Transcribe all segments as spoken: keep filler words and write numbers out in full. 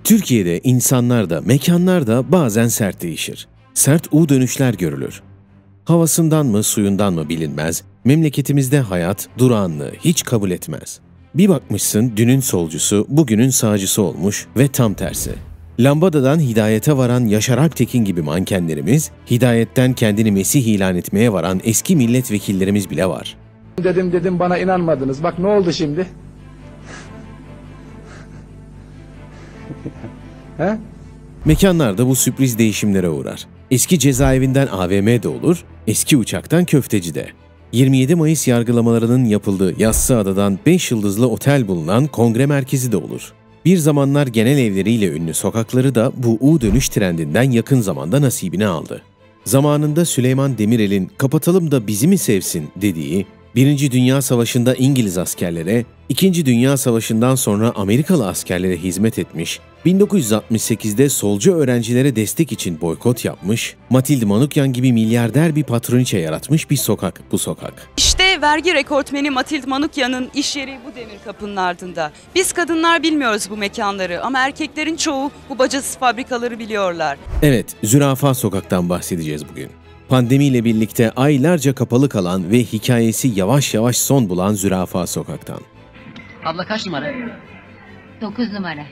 Türkiye'de insanlar da, mekanlar da bazen sert değişir. Sert U dönüşler görülür. Havasından mı, suyundan mı bilinmez, memleketimizde hayat durağanlığı hiç kabul etmez. Bir bakmışsın dünün solcusu, bugünün sağcısı olmuş ve tam tersi. Lambadadan hidayete varan Yaşar Alptekin gibi mankenlerimiz, hidayetten kendini Mesih ilan etmeye varan eski milletvekillerimiz bile var. Dedim dedim bana inanmadınız. Bak ne oldu şimdi? He? Mekanlarda bu sürpriz değişimlere uğrar. Eski cezaevinden A V M'de olur, eski uçaktan köftecide. yirmi yedi Mayıs yargılamalarının yapıldığı Yassıada'dan beş yıldızlı otel bulunan kongre merkezi de olur. Bir zamanlar genel evleriyle ünlü sokakları da bu U dönüş trendinden yakın zamanda nasibini aldı. Zamanında Süleyman Demirel'in "kapatalım da bizi mi sevsin" dediği, Birinci Dünya Savaşı'nda İngiliz askerlere, İkinci Dünya Savaşı'ndan sonra Amerikalı askerlere hizmet etmiş, bin dokuz yüz altmış sekizde solcu öğrencilere destek için boykot yapmış, Matilde Manukyan gibi milyarder bir patroniçe yaratmış bir sokak bu sokak. İşte vergi rekortmeni Matilde Manukyan'ın iş yeri bu demir kapının ardında. Biz kadınlar bilmiyoruz bu mekanları ama erkeklerin çoğu bu bacasız fabrikaları biliyorlar. Evet, Zürafa Sokak'tan bahsedeceğiz bugün. Pandemiyle birlikte aylarca kapalı kalan ve hikayesi yavaş yavaş son bulan Zürafa Sokak'tan. Abla kaç numara? Dokuz numara.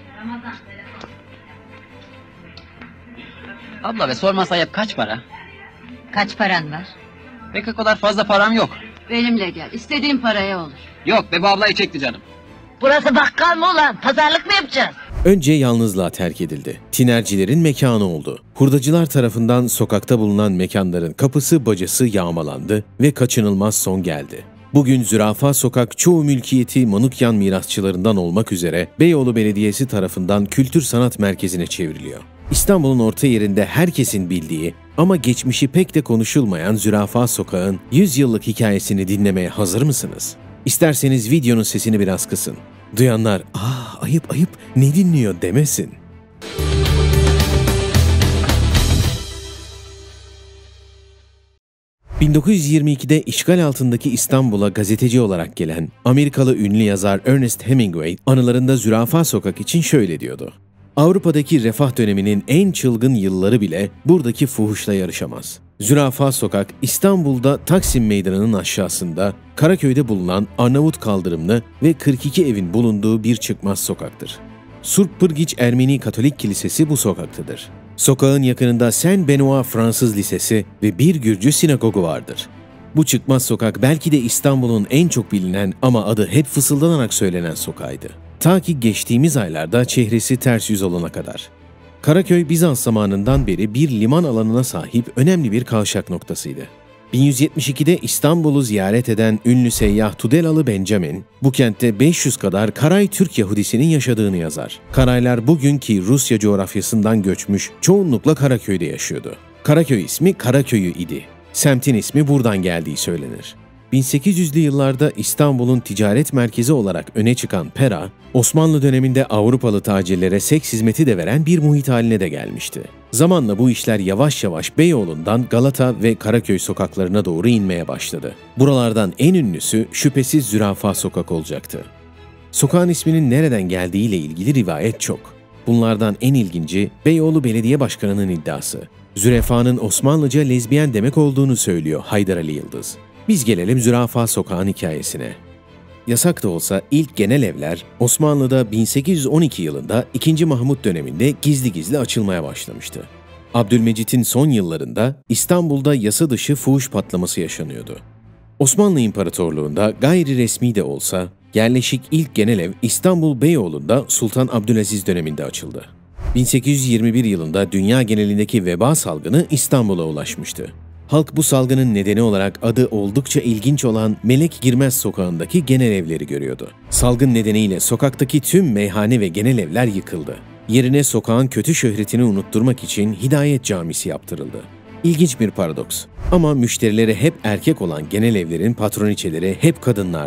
Abla ve sormasa ayıp kaç para? Kaç paran var? Pek o kadar fazla param yok. Benimle gel. İstediğin paraya olur. Yok be bu ablayı çekti canım. Burası bakkal mı ulan? Pazarlık mı yapacağız? Önce yalnızlığa terk edildi. Tinercilerin mekanı oldu. Hurdacılar tarafından sokakta bulunan mekanların kapısı bacası yağmalandı ve kaçınılmaz son geldi. Bugün Zürafa Sokak çoğu mülkiyeti Manukyan mirasçılarından olmak üzere Beyoğlu Belediyesi tarafından kültür sanat merkezine çevriliyor. İstanbul'un orta yerinde herkesin bildiği ama geçmişi pek de konuşulmayan Zürafa Sokak'ın yüz yıllık hikayesini dinlemeye hazır mısınız? İsterseniz videonun sesini biraz kısın. Duyanlar "Aa ayıp ayıp ne dinliyor" demesin. bin dokuz yüz yirmi ikide işgal altındaki İstanbul'a gazeteci olarak gelen Amerikalı ünlü yazar Ernest Hemingway anılarında Zürafa Sokak için şöyle diyordu: "Avrupa'daki refah döneminin en çılgın yılları bile buradaki fuhuşla yarışamaz. Zürafa Sokak, İstanbul'da Taksim Meydanı'nın aşağısında, Karaköy'de bulunan Arnavut kaldırımlı ve kırk iki evin bulunduğu bir çıkmaz sokaktır. Surp Pırgiç Ermeni Katolik Kilisesi bu sokaktadır. Sokağın yakınında Saint Benoît Fransız Lisesi ve bir Gürcü sinagogu vardır. Bu çıkmaz sokak belki de İstanbul'un en çok bilinen ama adı hep fısıldanarak söylenen sokağıydı. Ta ki geçtiğimiz aylarda çehresi ters yüz olana kadar. Karaköy, Bizans zamanından beri bir liman alanına sahip önemli bir kavşak noktasıydı. bin yüz yetmiş ikide İstanbul'u ziyaret eden ünlü seyyah Tudelalı Benjamin, bu kentte beş yüz kadar Karay Türk Yahudisinin yaşadığını yazar. Karaylar bugünkü Rusya coğrafyasından göçmüş, çoğunlukla Karaköy'de yaşıyordu. Karaköy ismi Karaköy'ü idi. Semtin ismi buradan geldiği söylenir. bin sekiz yüzlü yıllarda İstanbul'un ticaret merkezi olarak öne çıkan Pera, Osmanlı döneminde Avrupalı tacirlere seks hizmeti de veren bir muhit haline de gelmişti. Zamanla bu işler yavaş yavaş Beyoğlu'ndan Galata ve Karaköy sokaklarına doğru inmeye başladı. Buralardan en ünlüsü şüphesiz Zürafa Sokak olacaktı. Sokağın isminin nereden geldiğiyle ilgili rivayet çok. Bunlardan en ilginci Beyoğlu Belediye Başkanı'nın iddiası. Zürafa'nın Osmanlıca lezbiyen demek olduğunu söylüyor Haydar Ali Yıldız. Biz gelelim Zürafa Sokağı'nın hikayesine. Yasak da olsa ilk genel evler Osmanlı'da bin sekiz yüz on iki yılında ikinci. Mahmut döneminde gizli gizli açılmaya başlamıştı. Abdülmecit'in son yıllarında İstanbul'da yasa dışı fuhuş patlaması yaşanıyordu. Osmanlı İmparatorluğu'nda gayri resmi de olsa yerleşik ilk genel ev İstanbul Beyoğlu'nda Sultan Abdülaziz döneminde açıldı. bin sekiz yüz yirmi bir yılında dünya genelindeki veba salgını İstanbul'a ulaşmıştı. Halk bu salgının nedeni olarak adı oldukça ilginç olan Melek Girmez Sokağı'ndaki genel evleri görüyordu. Salgın nedeniyle sokaktaki tüm meyhane ve genel evler yıkıldı. Yerine sokağın kötü şöhretini unutturmak için Hidayet Camisi yaptırıldı. İlginç bir paradoks. Ama müşterileri hep erkek olan genel evlerin patroniçeleri hep kadınlardı.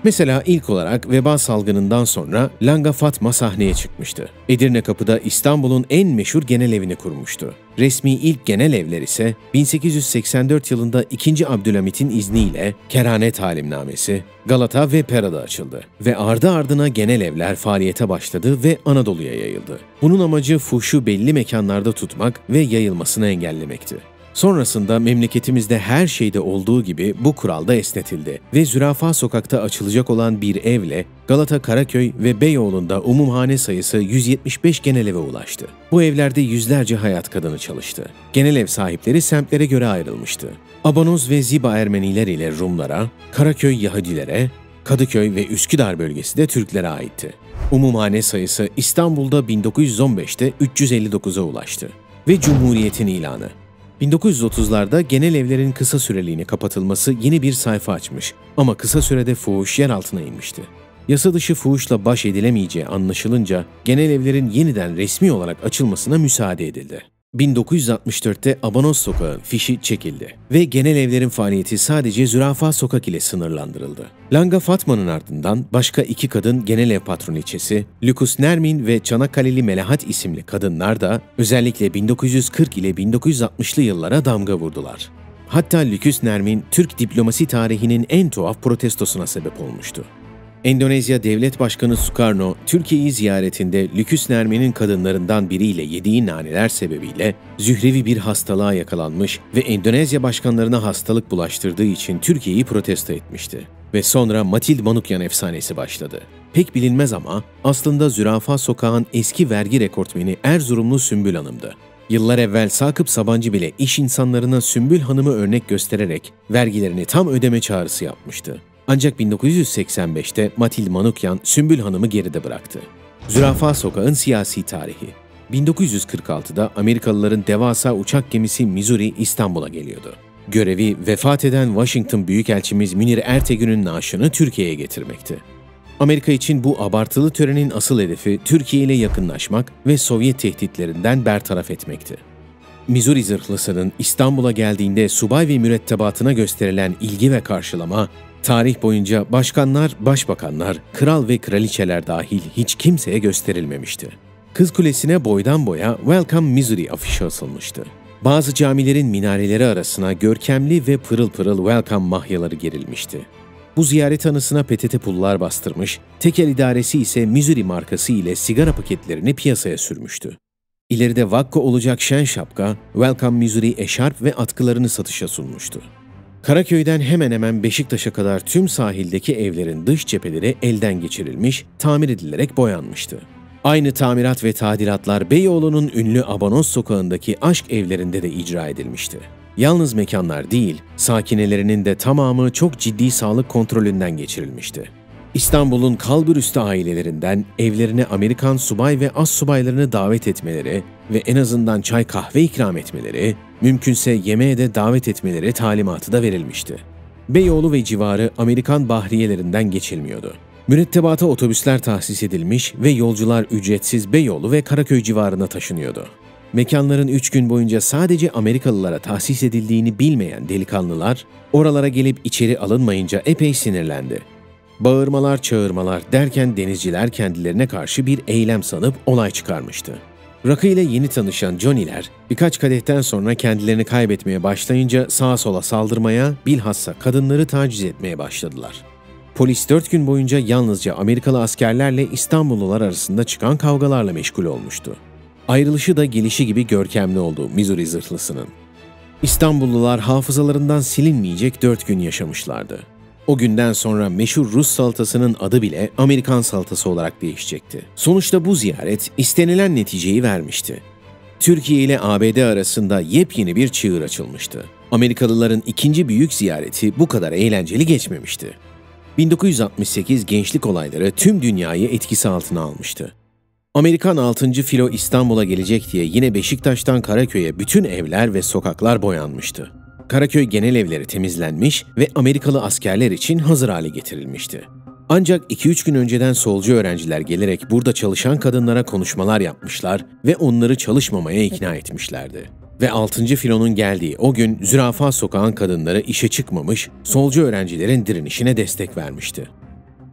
Mesela ilk olarak veba salgınından sonra Langa Fatma sahneye çıkmıştı. Edirne Kapı'da İstanbul'un en meşhur genel evini kurmuştu. Resmi ilk genel evler ise bin sekiz yüz seksen dört yılında ikinci. Abdülhamit'in izniyle kerhane talimnamesi, Galata ve Pera'da açıldı ve ardı ardına genel evler faaliyete başladı ve Anadolu'ya yayıldı. Bunun amacı fuhşu belli mekanlarda tutmak ve yayılmasını engellemekti. Sonrasında memleketimizde her şeyde olduğu gibi bu kural da esnetildi ve Zürafa Sokak'ta açılacak olan bir evle Galata, Karaköy ve Beyoğlu'nda umumhane sayısı yüz yetmiş beş genel eve ulaştı. Bu evlerde yüzlerce hayat kadını çalıştı. Genel ev sahipleri semtlere göre ayrılmıştı. Abanoz ve Ziba Ermeniler ile Rumlara, Karaköy Yahudilere, Kadıköy ve Üsküdar bölgesi de Türklere aitti. Umumhane sayısı İstanbul'da bin dokuz yüz on beşte üç yüz elli dokuza ulaştı. Ve Cumhuriyet'in ilanı. bin dokuz yüz otuzlarda genel evlerin kısa süreliğine kapatılması yeni bir sayfa açmış ama kısa sürede fuhuş yer altına inmişti. Yasa dışı fuhuşla baş edilemeyeceği anlaşılınca genel evlerin yeniden resmi olarak açılmasına müsaade edildi. bin dokuz yüz altmış dörtte Abanoz Sokağı fişi çekildi ve genel evlerin faaliyeti sadece Zürafa Sokak ile sınırlandırıldı. Langa Fatma'nın ardından başka iki kadın genel ev patroniçesi, Lüküs Nermin ve Çanakkale'li Melahat isimli kadınlar da özellikle bin dokuz yüz kırk ile bin dokuz yüz altmışlı yıllara damga vurdular. Hatta Lüküs Nermin, Türk diplomasi tarihinin en tuhaf protestosuna sebep olmuştu. Endonezya Devlet Başkanı Sukarno, Türkiye'yi ziyaretinde Lüküs Nermin'in kadınlarından biriyle yediği naneler sebebiyle zührevi bir hastalığa yakalanmış ve Endonezya başkanlarına hastalık bulaştırdığı için Türkiye'yi protesto etmişti. Ve sonra Matild Manukyan efsanesi başladı. Pek bilinmez ama aslında Zürafa Sokağı'nın eski vergi rekortmeni Erzurumlu Sümbül Hanım'dı. Yıllar evvel Sakıp Sabancı bile iş insanlarına Sümbül Hanım'ı örnek göstererek vergilerini tam ödeme çağrısı yapmıştı. Ancak bin dokuz yüz seksen beşte Matild Manukyan Sümbül Hanım'ı geride bıraktı. Zürafa Sokağı'nın siyasi tarihi. bin dokuz yüz kırk altıda Amerikalıların devasa uçak gemisi Missouri İstanbul'a geliyordu. Görevi vefat eden Washington Büyükelçimiz Münir Ertegün'ün naaşını Türkiye'ye getirmekti. Amerika için bu abartılı törenin asıl hedefi Türkiye ile yakınlaşmak ve Sovyet tehditlerinden bertaraf etmekti. Missouri zırhlısının İstanbul'a geldiğinde subay ve mürettebatına gösterilen ilgi ve karşılama, tarih boyunca başkanlar, başbakanlar, kral ve kraliçeler dahil hiç kimseye gösterilmemişti. Kız Kulesi'ne boydan boya "Welcome Missouri" afişi asılmıştı. Bazı camilerin minareleri arasına görkemli ve pırıl pırıl "Welcome" mahyaları gerilmişti. Bu ziyaret anısına P T T pullar bastırmış, tekel idaresi ise Missouri markası ile sigara paketlerini piyasaya sürmüştü. İleride vakko olacak şen şapka, "Welcome Missouri" eşarp ve atkılarını satışa sunmuştu. Karaköy'den hemen hemen Beşiktaş'a kadar tüm sahildeki evlerin dış cepheleri elden geçirilmiş, tamir edilerek boyanmıştı. Aynı tamirat ve tadilatlar Beyoğlu'nun ünlü Abanoz Sokağı'ndaki aşk evlerinde de icra edilmişti. Yalnız mekanlar değil, sakinelerinin de tamamı çok ciddi sağlık kontrolünden geçirilmişti. İstanbul'un kalburüstü ailelerinden evlerine Amerikan subay ve astsubaylarını davet etmeleri ve en azından çay kahve ikram etmeleri, mümkünse yemeğe de davet etmeleri talimatı da verilmişti. Beyoğlu ve civarı Amerikan bahriyelerinden geçilmiyordu. Mürettebata otobüsler tahsis edilmiş ve yolcular ücretsiz Beyoğlu ve Karaköy civarına taşınıyordu. Mekanların üç gün boyunca sadece Amerikalılara tahsis edildiğini bilmeyen delikanlılar, oralara gelip içeri alınmayınca epey sinirlendi. Bağırmalar, çağırmalar derken denizciler kendilerine karşı bir eylem sanıp olay çıkarmıştı. Rakı ile yeni tanışan Johnny'ler birkaç kadehten sonra kendilerini kaybetmeye başlayınca sağa sola saldırmaya, bilhassa kadınları taciz etmeye başladılar. Polis dört gün boyunca yalnızca Amerikalı askerlerle İstanbullular arasında çıkan kavgalarla meşgul olmuştu. Ayrılışı da gelişi gibi görkemli oldu Missouri zırhlısının. İstanbullular hafızalarından silinmeyecek dört gün yaşamışlardı. O günden sonra meşhur Rus salatasının adı bile Amerikan salatası olarak değişecekti. Sonuçta bu ziyaret istenilen neticeyi vermişti. Türkiye ile A B D arasında yepyeni bir çığır açılmıştı. Amerikalıların ikinci büyük ziyareti bu kadar eğlenceli geçmemişti. bin dokuz yüz altmış sekiz gençlik olayları tüm dünyayı etkisi altına almıştı. Amerikan altıncı filo İstanbul'a gelecek diye yine Beşiktaş'tan Karaköy'e bütün evler ve sokaklar boyanmıştı. Karaköy genel evleri temizlenmiş ve Amerikalı askerler için hazır hale getirilmişti. Ancak iki üç gün önceden solcu öğrenciler gelerek burada çalışan kadınlara konuşmalar yapmışlar ve onları çalışmamaya ikna etmişlerdi. Ve altıncı filonun geldiği o gün Zürafa Sokağı'nın kadınları işe çıkmamış, solcu öğrencilerin direnişine destek vermişti.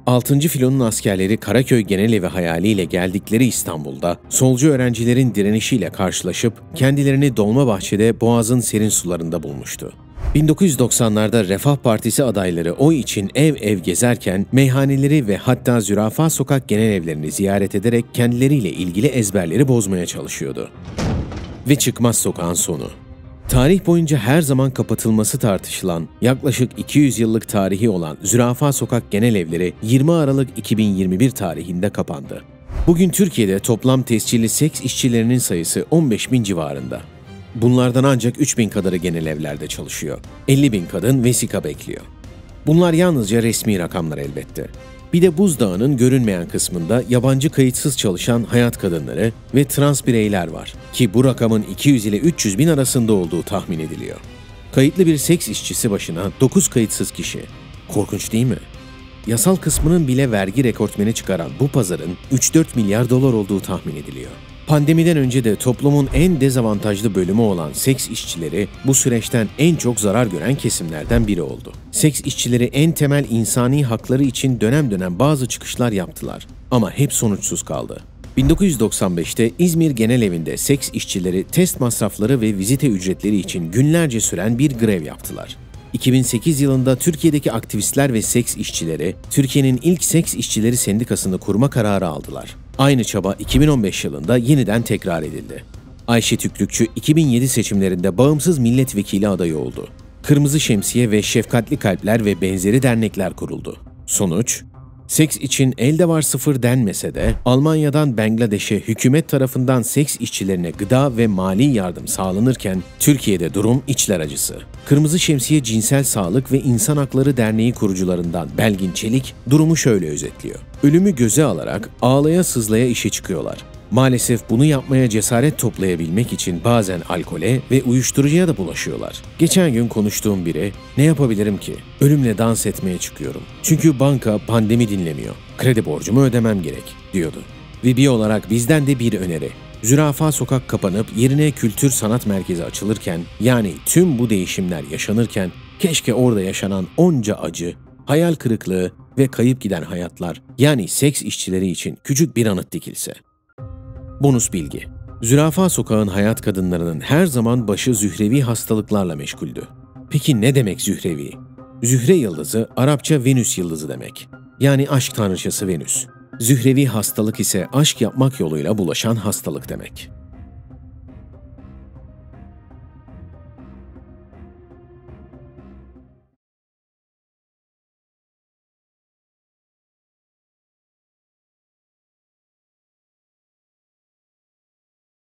altıncı filonun askerleri Karaköy Genelevi hayaliyle geldikleri İstanbul'da solcu öğrencilerin direnişiyle karşılaşıp kendilerini Dolmabahçe'de Boğaz'ın serin sularında bulmuştu. bin dokuz yüz doksanlarda Refah Partisi adayları oy için ev ev gezerken meyhaneleri ve hatta Zürafa Sokak genelevlerini ziyaret ederek kendileriyle ilgili ezberleri bozmaya çalışıyordu. Ve Çıkmaz Sokağın sonu. Tarih boyunca her zaman kapatılması tartışılan, yaklaşık iki yüz yıllık tarihi olan Zürafa Sokak genelevleri yirmi Aralık iki bin yirmi bir tarihinde kapandı. Bugün Türkiye'de toplam tescilli seks işçilerinin sayısı on beş bin civarında. Bunlardan ancak üç bin kadarı genelevlerde çalışıyor. elli bin kadın vesika bekliyor. Bunlar yalnızca resmi rakamlar elbette. Bir de buzdağının görünmeyen kısmında yabancı kayıtsız çalışan hayat kadınları ve trans bireyler var ki bu rakamın iki yüz ile üç yüz bin arasında olduğu tahmin ediliyor. Kayıtlı bir seks işçisi başına dokuz kayıtsız kişi. Korkunç değil mi? Yasal kısmının bile vergi rekortmeni çıkaran bu pazarın üç dört milyar dolar olduğu tahmin ediliyor. Pandemiden önce de toplumun en dezavantajlı bölümü olan seks işçileri bu süreçten en çok zarar gören kesimlerden biri oldu. Seks işçileri en temel insani hakları için dönem dönem bazı çıkışlar yaptılar ama hep sonuçsuz kaldı. bin dokuz yüz doksan beşte İzmir Genelevi'nde seks işçileri test masrafları ve vizite ücretleri için günlerce süren bir grev yaptılar. iki bin sekiz yılında Türkiye'deki aktivistler ve seks işçileri, Türkiye'nin ilk seks işçileri sendikasını kurma kararı aldılar. Aynı çaba iki bin on beş yılında yeniden tekrar edildi. Ayşe Tüklükçü iki bin yedi seçimlerinde bağımsız milletvekili adayı oldu. Kırmızı Şemsiye ve Şefkatli Kalpler ve benzeri dernekler kuruldu. Sonuç, seks için elde var sıfır denmese de Almanya'dan Bangladeş'e hükümet tarafından seks işçilerine gıda ve mali yardım sağlanırken Türkiye'de durum içler acısı. Kırmızı Şemsiye Cinsel Sağlık ve İnsan Hakları Derneği kurucularından Belgin Çelik durumu şöyle özetliyor. Ölümü göze alarak ağlaya sızlaya işe çıkıyorlar. Maalesef bunu yapmaya cesaret toplayabilmek için bazen alkole ve uyuşturucuya da bulaşıyorlar. Geçen gün konuştuğum biri, ne yapabilirim ki? Ölümle dans etmeye çıkıyorum. Çünkü banka pandemi dinlemiyor. Kredi borcumu ödemem gerek, diyordu. Ve bir olarak bizden de bir öneri. Zürafa Sokak kapanıp yerine Kültür Sanat Merkezi açılırken, yani tüm bu değişimler yaşanırken, keşke orada yaşanan onca acı, hayal kırıklığı ve kayıp giden hayatlar, yani seks işçileri için küçük bir anıt dikilse. Bonus bilgi. Zürafa Sokağın hayat kadınlarının her zaman başı zührevi hastalıklarla meşguldü. Peki ne demek zührevi? Zühre yıldızı Arapça Venüs yıldızı demek. Yani aşk tanrıçası Venüs. Zührevi hastalık ise aşk yapmak yoluyla bulaşan hastalık demek.